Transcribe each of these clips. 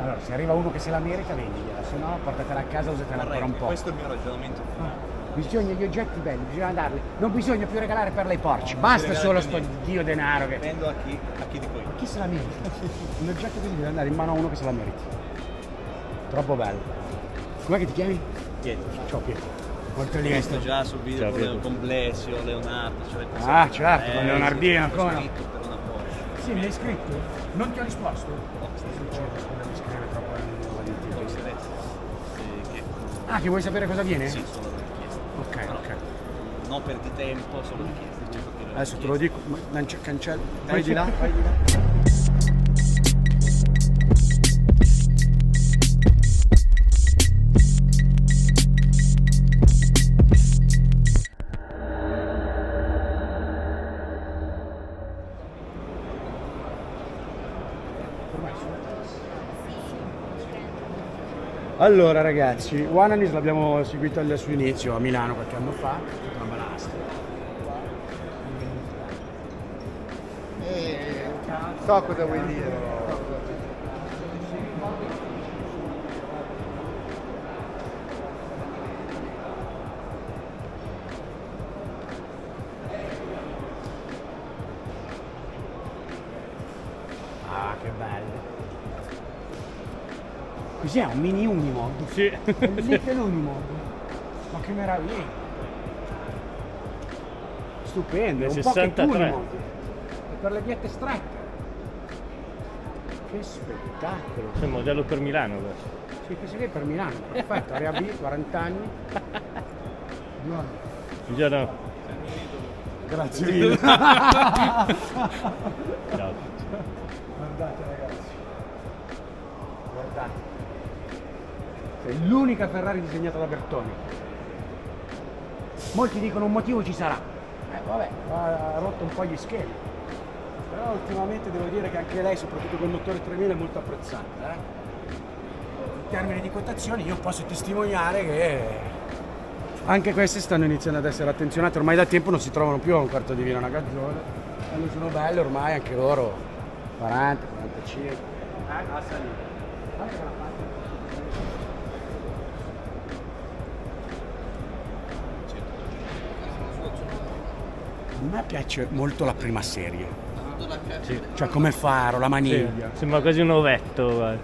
Allora, se arriva uno che se la merita, vendigliela, se no portatela a casa, usatela ancora un po'. Questo è il mio ragionamento finale. Bisogna gli oggetti belli, bisogna darli, non bisogna più regalare perle ai porci, basta solo sto dio denaro che... Vendo a chi dico io. Ma chi se la merita? Un oggetto così deve andare in mano a uno che se la meriti. Troppo bello. Com'è che ti chiami? Pietro. Ciao Pietro. Oltre Ho lì visto già sul video con Blesio, Leonardo. Cioè ah certo, con Leonardino, come no? Per una Porsche. Sì, mi hai scritto? Non ti ho risposto? Sta succedendo, scusa, mi scrive troppo Ah, che vuoi sapere cosa viene? Sì, solo la richiesta. Ok, ok. Non perdi tempo, solo richiesta. Adesso te lo dico, cancello. Vai di là, vai di là. Allora ragazzi, Wananis l'abbiamo seguito al suo inizio a Milano qualche anno fa, una balasta. So cosa vuoi dire. Ah, che bello. Cos'è? Un mini Unimog? Sì. È lì che l'Unimog. Ma che meraviglia! Stupendo, è un 63. pocket Unimog. E per le viette strette. Che spettacolo! È un modello per Milano questo. Sì, questo qui è per Milano. Perfetto, area B, 40 anni. Buono. Buongiorno. Grazie mille. Ciao. Guardate ragazzi. Guardate. È l'unica Ferrari disegnata da Bertoni. Molti dicono un motivo ci sarà. Vabbè, ha rotto un po' gli schemi. Però ultimamente devo dire che anche lei, soprattutto col motore 3000, è molto apprezzata. In termini di quotazioni io posso testimoniare che anche queste stanno iniziando ad essere attenzionate. Ormai da tempo non si trovano più a un quarto di vino una gazzone. Quando sono belle ormai anche loro 40, 45. A salire. A me piace molto la prima serie, Sì. cioè come il faro, la maniglia. Sì. Sembra quasi un ovetto, guarda.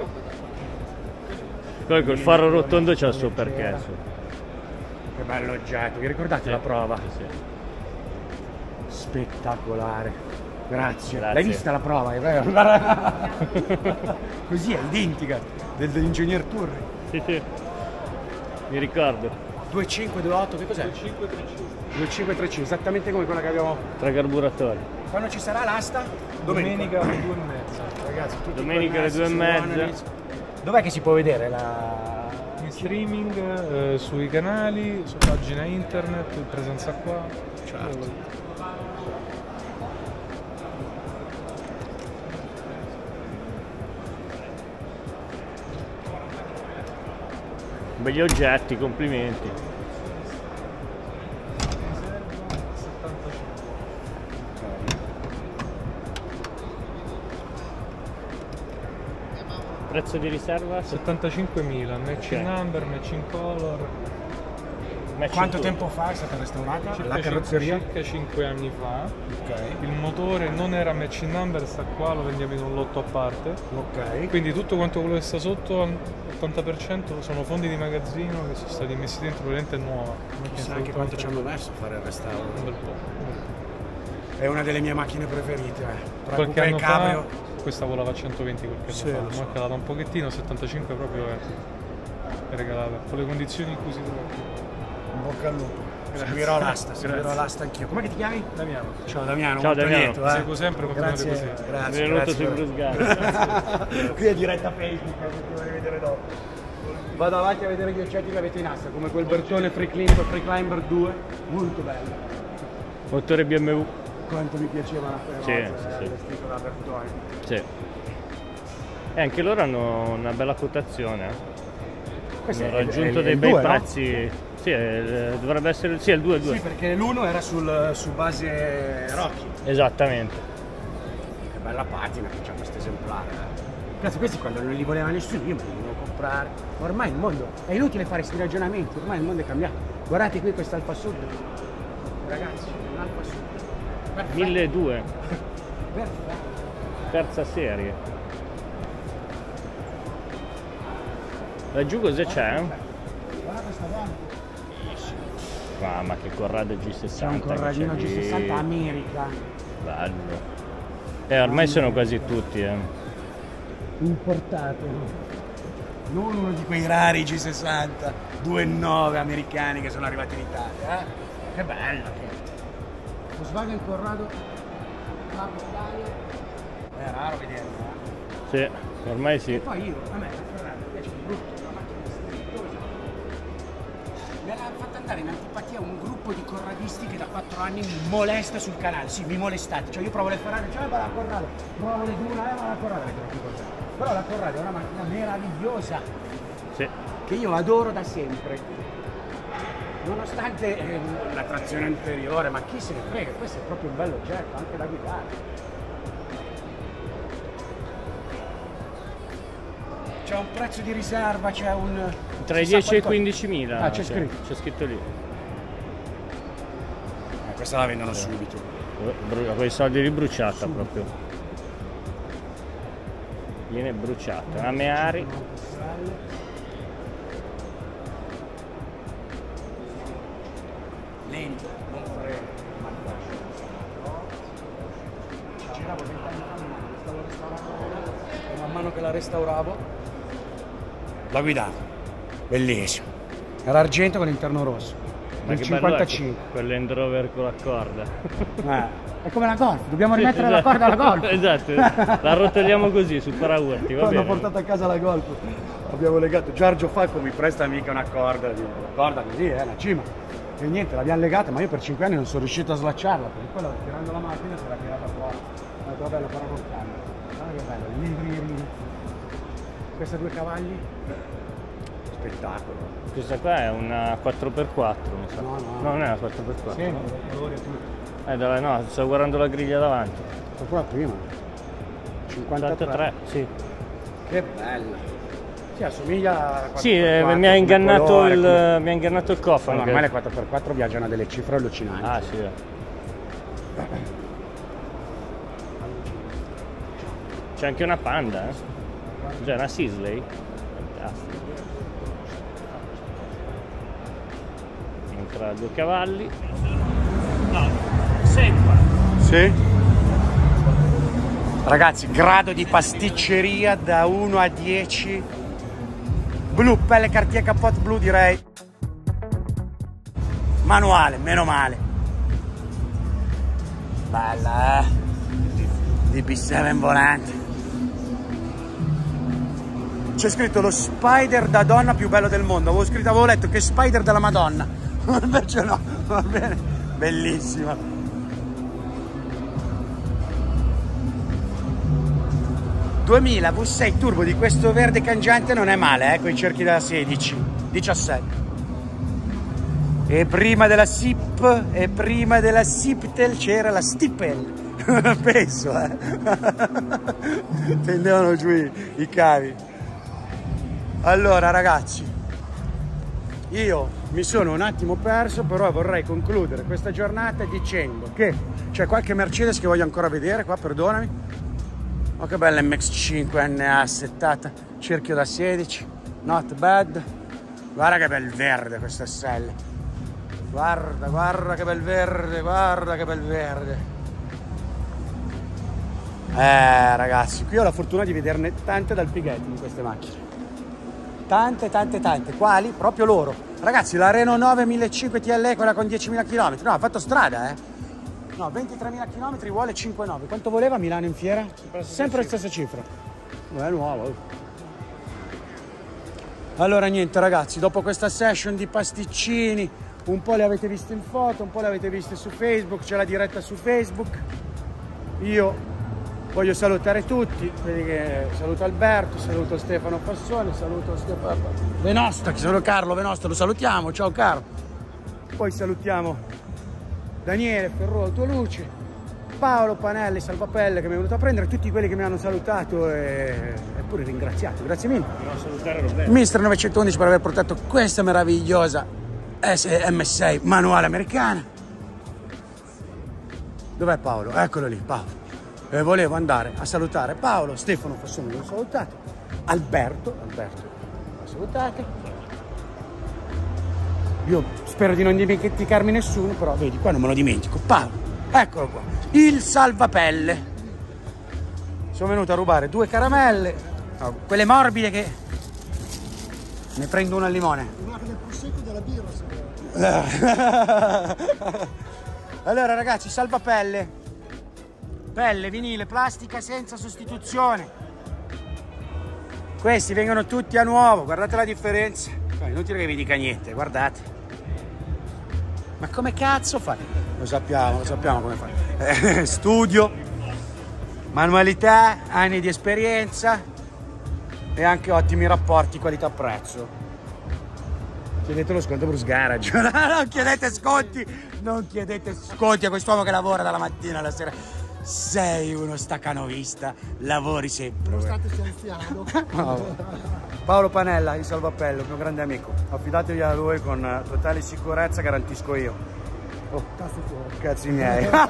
Poi col faro rotondo c'ha il suo perché. Sì. Che bello oggetto, vi ricordate la prova? Sì, sì. Spettacolare, grazie. Grazie. L'hai vista la prova? È vero? Così è identica dell'ingegner Turri. Sì, sì. Mi ricordo. 2528, che cos'è? 2535, esattamente come quella che abbiamo. 3 carburatori. Quando ci sarà l'asta? Domenica alle 2:30. Ragazzi, tutti Domenica alle 2:30. Dov'è che si può vedere la... In streaming, sui canali, su pagina internet, presenza qua. Certo. Begli oggetti, complimenti. Prezzo di riserva? 75.000, match in number, match in color. Match Quanto in tempo fa è stata restaurata? La Circa carrozzeria? circa 5 anni fa. Ok. Il motore non era match in number, sta qua, lo vendiamo in un lotto a parte. Ok. Quindi tutto quanto quello che sta sotto, al 80% sono fondi di magazzino che sono stati messi dentro, veramente nuova. Chissà anche quanto ci hanno messo a fare il restauro. Un bel po'. È una delle mie macchine preferite. Tra Qualche coupé e anno cabrio. fa questa volava a 120 qualche Sì, anno lo fa, so. ma è calata un pochettino, 75 proprio è regalata. Con le condizioni in cui si trova. In bocca al lupo. Seguirò l'asta anch'io. Come ti chiami? Damiano. Ciao Damiano, Ciao, molto Damiano. lieto, Ti seguo sempre, continuate Grazie, così. grazie. Benvenuto grazie. su Bruce Gas. Qui è diretta Facebook, che vuoi rivedere dopo. Vado avanti a vedere gli oggetti che avete in asta, come quel Bertone Free Climber 2, molto bello. Motore BMW. Quanto mi piaceva la prima Sì, volta, sì, sì. vestito da Bertone. Sì. E anche loro hanno una bella quotazione. Questo Hanno è raggiunto il dei bei 2, no? prezzi. Sì, dovrebbe essere sì, il 2 Sì, perché l'uno era su base Rocky. Esattamente. Che bella patina che c'ha questo esemplare. Cazzo, questi quando non li voleva nessuno, io me li devo comprare. Ormai il mondo, è inutile fare questi ragionamenti, ormai il mondo è cambiato. Guardate qui questo Alfa Sud. Ragazzi, un Alfa Sud. Perfetto. 1200. Perfetto. Terza serie. Laggiù cosa c'è? Guarda questa donna. Mamma che Corrado G60. C'è un Corradino che c'è lì. G60 America. Bello. Ormai sono quasi tutti, Importato. Non uno di quei rari G60 2.9 americani che sono arrivati in Italia, eh? Che bello che. Volkswagen Corrado Club Italia. È raro vederlo, Sì, ormai sì. E poi io, a me la Ferrari piace di brutto, la macchina strepitosa. Me l'ha fatta andare in antipatia un gruppo di corradisti che da 4 anni mi molesta sul canale. Sì, mi molestate. Cioè io provo le Ferrari, cioè va la Corrado, provo le Duna, va la Corrado, però la Corrado è una macchina meravigliosa. Sì. Che io adoro da sempre. Nonostante la trazione anteriore, ma chi se ne frega, questo è proprio un bello oggetto, anche da guidare. C'è un prezzo di riserva, c'è un... Tra i 10 e i 15.000. Ah, c'è scritto. C'è scritto lì. Questa la vendono subito. Con i soldi lì bruciata proprio. Viene bruciata. Una Meari. Lento, non freno, ci giravo 20 anni fa, stavo restaurando e man mano che la restauravo la guidavo, bellissimo, era argento con l'interno rosso, Ma del che 55. Quell'Land Rover con la corda. È come la Golf, dobbiamo rimettere la corda alla Golf. Esatto, la rotoliamo così su paraurti, va Quando ho bene. portato a casa la Golf abbiamo legato, Giorgio Falco mi presta mica una corda così, una cima. E niente, l'abbiamo legata, ma io per 5 anni non sono riuscito a slacciarla, perché quella tirando la macchina si era tirata fuori. Ho detto vabbè, lo farò col cambio. Guarda che bello, il livrierino. Questa 2 cavalli, spettacolo. Questa qua è una 4x4, mi sa. No. Non è una 4x4. Sempre, colori e tutto. No, sto guardando la griglia davanti. Questa qua prima. 53. Sì. Che bella. Sì, assomiglia a 4x4. Sì, mi ha ingannato il cofano. Ormai le 4x4 viaggiano a delle cifre allucinanti. Ah, sì. C'è anche una Panda, C'è una Sisley. Fantastico. Entra a 2 cavalli. No, segua. Sì. Ragazzi, grado di pasticceria da 1 a 10. Blu, pelle Cartier capote blu direi. Manuale, meno male. Bella, DB7 volante. C'è scritto lo Spider da donna più bello del mondo. Avevo letto che Spider della Madonna. Invece no, va bene. Bellissima. ...2000 V6 turbo di questo verde cangiante non è male, con i cerchi da 16, 17. E prima della SIP e prima della Siptel c'era la Stipel, penso, tendevano giù i cavi. Allora ragazzi, io mi sono un attimo perso, però vorrei concludere questa giornata dicendo che c'è qualche Mercedes che voglio ancora vedere qua, perdonami. Oh che bella MX5 NA settata, cerchio da 16, not bad. Guarda che bel verde questo SL. Guarda che bel verde, guarda che bel verde. Ragazzi, qui ho la fortuna di vederne tante dal Pighetti in queste macchine. Tante. Quali? Proprio loro. Ragazzi, la Renault 9 1500 TLE, quella con 10.000 km. No, ha fatto strada, No, 23.000 km vuole 5,9. Quanto voleva Milano in fiera? Sempre la stessa cifra. È nuovo. Allora niente ragazzi, dopo questa session di pasticcini, un po' le avete viste in foto, un po' le avete viste su Facebook, c'è la diretta su Facebook. Io voglio salutare tutti, saluto Alberto, saluto Stefano Fassone, saluto Stefano Venosta, sono Carlo Venosta, lo salutiamo, ciao Carlo. Poi salutiamo Daniele Ferro Autoluce, Paolo Panelli Salvapelle che mi è venuto a prendere, tutti quelli che mi hanno salutato e pure ringraziato, grazie mille. Devo salutare Roberto. Mister 911 per aver portato questa meravigliosa M6 manuale americana. Dov'è Paolo? Eccolo lì, Paolo. E volevo andare a salutare Paolo, Stefano Fassone l'ho salutato, Alberto l'ho salutato. Io spero di non dimenticarmi nessuno, però vedi, qua non me lo dimentico. Paolo, eccolo qua, il salvapelle. Sono venuto a rubare 2 caramelle, quelle morbide che ne prendo una al limone. Una del prosecco della birra, se Allora ragazzi, salvapelle, pelle, vinile, plastica senza sostituzione. Questi vengono tutti a nuovo, guardate la differenza. Inutile che vi dica niente, guardate. Ma come cazzo fai? Lo sappiamo come fai. Studio, manualità, anni di esperienza e anche ottimi rapporti qualità-prezzo. Chiedete lo sconto Bruce Garage. Non chiedete sconti, non chiedete sconti a quest'uomo che lavora dalla mattina alla sera. Sei uno staccanovista, lavori sempre. nonostante sia anziano. No. Paolo Panella, il salvapello, mio grande amico. Affidatevi a lui con totale sicurezza, garantisco io. Oh, Cazzo fuori. cazzi miei. Ciao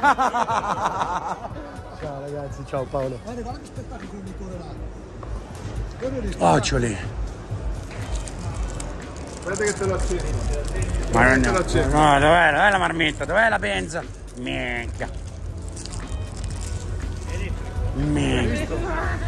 ragazzi, ciao Paolo. Guarda che spettacolo con il motore là. Occioli. Guarda che te lo accendo. Ma no, dov'è la marmitta? Dov'è la benza? Minchia. Minchia.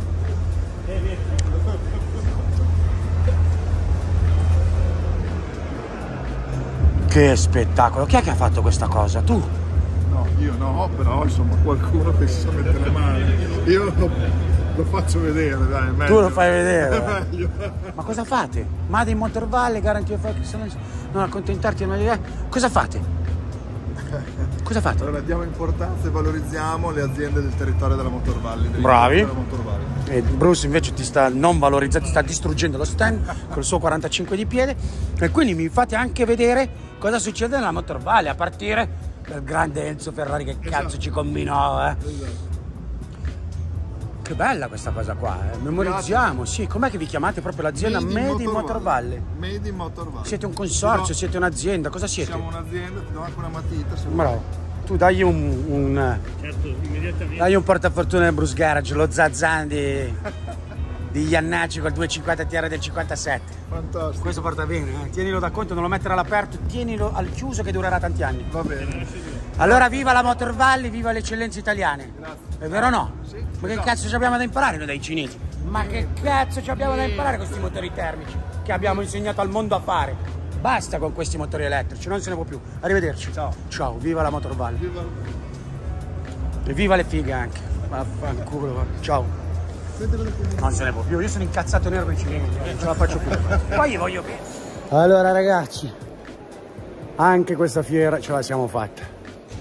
Che spettacolo. Chi è che ha fatto questa cosa? Tu? No, io no, però insomma qualcuno che si sa mettere le mani. Io lo faccio vedere, dai, è meglio. Tu lo fai vedere? È meglio. Ma cosa fate? Made in Motorvalle, garantia non accontentarti di una. Cosa fate? Cosa fate? Allora diamo importanza e valorizziamo le aziende del territorio della Motorvalle. Bravi. Della Motorvalle. E Bruce invece ti sta non valorizzando, ti sta distruggendo lo stand col suo 45 di piede. E quindi mi fate anche vedere cosa succede nella Motorvalle, a partire dal grande Enzo Ferrari che cazzo ci combinò, Esatto. Che bella questa cosa qua, memorizziamo, sì. Com'è che vi chiamate proprio l'azienda? Made in Motorvalle. Made in Motorvalle. Siete un consorzio, siete un'azienda, cosa siete? Siamo un'azienda, ti do anche una matita. Se vuoi. Bravo. Tu dagli Certo, immediatamente. dagli un portafortuna del Bruce Garage, lo Zazan di Iannacci col 250 TR del 57. Fantastico. Questo porta bene, tienilo da conto, non lo mettere all'aperto, tienilo al chiuso che durerà tanti anni. Va bene. Allora viva la Motorvalle, viva le eccellenze italiane. Grazie. È vero o no? Sì. Ma che Esatto. cazzo ci abbiamo da imparare noi dai cinesi? Ma che cazzo ci abbiamo da imparare con questi motori termici che abbiamo insegnato al mondo a fare? Basta con questi motori elettrici, non se ne può più. Arrivederci. Ciao. Ciao, viva la Motorvalle. Viva. E viva le fighe anche. Vaffanculo. Ciao. Senti quello che Non se ne può più, io sono incazzato nero con i cinesi, non ce la faccio più. Poi gli voglio bene. Allora ragazzi, anche questa fiera ce la siamo fatta.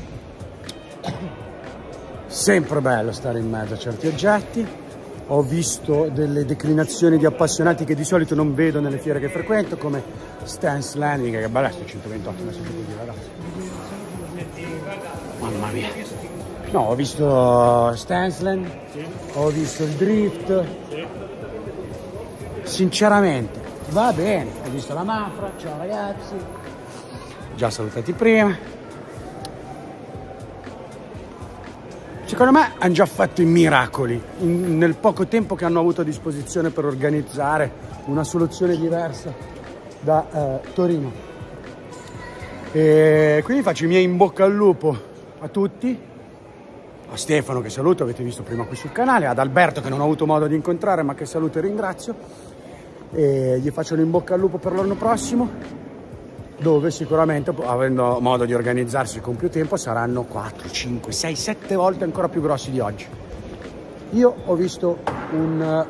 Sempre bello stare in mezzo a certi oggetti. Ho visto delle declinazioni di appassionati che di solito non vedo nelle fiere che frequento, come Stance Landing, che bella sto 128, non so che dire, ragazzi. Mamma mia. No, ho visto Stansland, ho visto il Drift. Sinceramente, va bene. Ho visto la Mafra, ciao ragazzi. Già salutati prima. Secondo me hanno già fatto i miracoli nel poco tempo che hanno avuto a disposizione per organizzare una soluzione diversa da Torino. E quindi faccio i miei in bocca al lupo a tutti, a Stefano che saluto, avete visto prima qui sul canale, ad Alberto che non ho avuto modo di incontrare ma che saluto e ringrazio, e gli faccio in bocca al lupo per l'anno prossimo, dove sicuramente, avendo modo di organizzarsi con più tempo, saranno 4, 5, 6, 7 volte ancora più grossi di oggi. Io ho visto una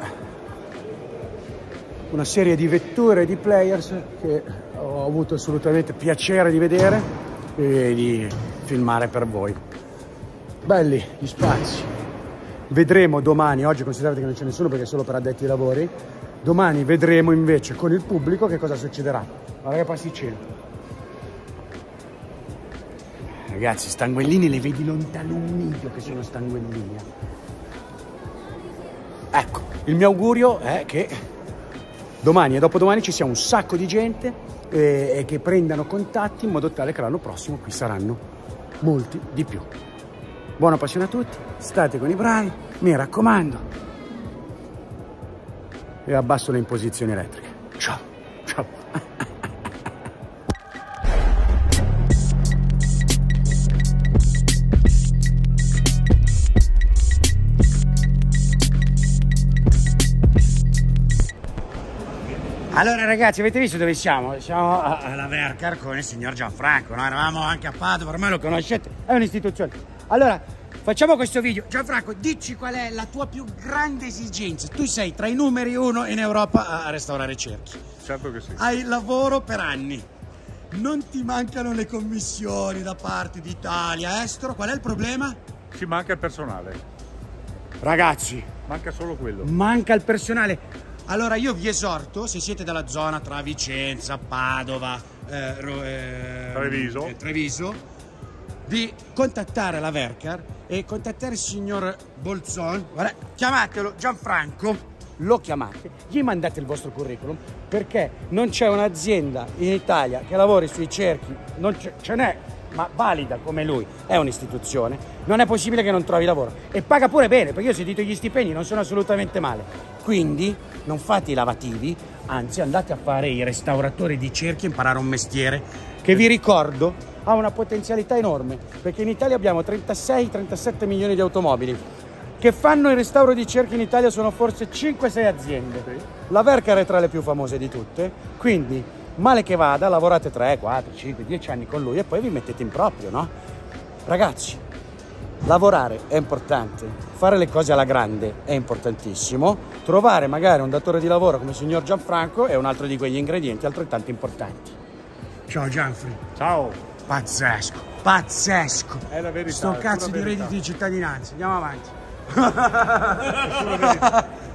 serie di vetture di players che ho avuto assolutamente piacere di vedere e di filmare per voi. Belli gli spazi. Vedremo domani, oggi considerate che non c'è nessuno perché è solo per addetti ai lavori, domani vedremo invece con il pubblico che cosa succederà. Guarda che pasticcino. Ragazzi, stanguellini le vedi lontano un miglio che sono stanguellini. Ecco, Il mio augurio è che domani e dopodomani ci sia un sacco di gente e che prendano contatti in modo tale che l'anno prossimo qui saranno molti di più. Buona passione a tutti, state con i bravi, mi raccomando, e abbasso le imposizioni elettriche. Ciao, ciao. Allora ragazzi, avete visto dove siamo? Siamo alla Vercar con il signor Gianfranco, no? Eravamo anche a Padova, ormai lo conoscete, è un'istituzione. Allora, facciamo questo video. Gianfranco, dici qual è la tua più grande esigenza? Tu sei tra i numeri 1 in Europa a restaurare cerchi. Certo che sì. Hai lavoro per anni. Non ti mancano le commissioni da parte di Italia, estero. Qual è il problema? Ci manca il personale, Ragazzi, manca solo quello. manca il personale. Allora io vi esorto, se siete dalla zona tra Vicenza, Padova, Treviso, di contattare la Vercar e contattare il signor Bolzon. Guarda, chiamatelo Gianfranco, lo chiamate, gli mandate il vostro curriculum, perché non c'è un'azienda in Italia che lavori sui cerchi, non ce n'è, ma valida come lui, è un'istituzione, non è possibile che non trovi lavoro e paga pure bene, perché io ho sentito gli stipendi, non sono assolutamente male. Quindi non fate i lavativi, anzi andate a fare i restauratori di cerchi e imparare un mestiere che, vi ricordo, ha una potenzialità enorme, perché in Italia abbiamo 36-37 milioni di automobili che fanno il restauro di cerchi. In Italia sono forse 5-6 aziende, la Vercar è tra le più famose di tutte, quindi male che vada, lavorate 3, 4, 5, 10 anni con lui e poi vi mettete in proprio, no? Ragazzi, lavorare è importante, fare le cose alla grande è importantissimo, trovare magari un datore di lavoro come il signor Gianfranco è un altro di quegli ingredienti altrettanto importanti. Ciao Gianfri. Ciao. Pazzesco, pazzesco. È la verità. Sto è cazzo pura di verità. reddito di cittadinanza. Andiamo avanti. È pura verità.